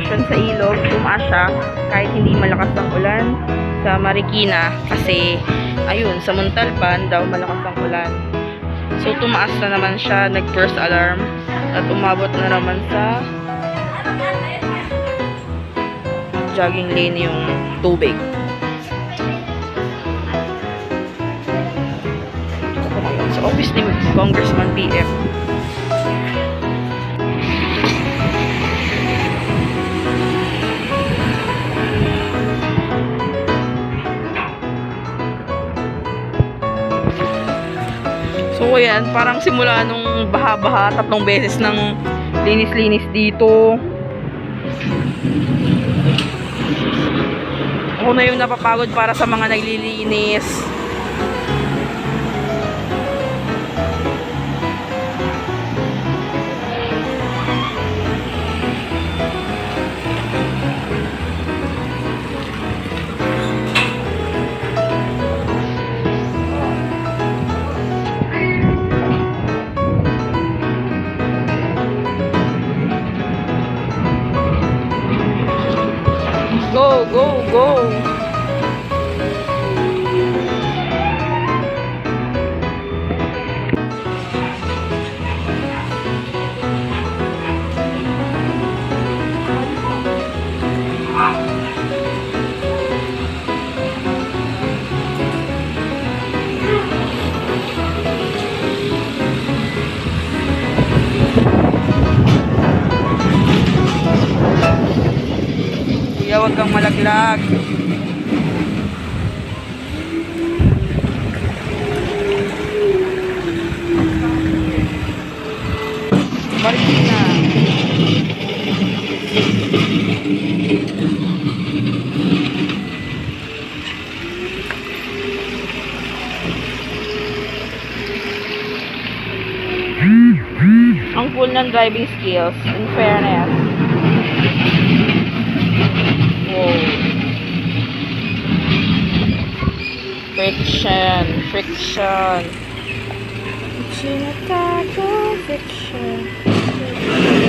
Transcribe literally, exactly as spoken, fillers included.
sitwasyon sa ilog. Tumaas siya kahit hindi malakas ang ulan sa Marikina kasi ayun, sa Montalban daw malakas ang ulan. So tumaas na naman siya, nag first alarm at umabot na naman sa jogging lane yung tubig. Sa office ni Congressman P M. So ayan, parang simula nung baha-baha, tatlong beses ng linis-linis dito. Ako na yung napapagod para sa mga naglilinis. Go, go, go! Huwag kang malaglag. Marikina. Ang full ng driving skills, in fairness. Friction, friction. Friction, friction.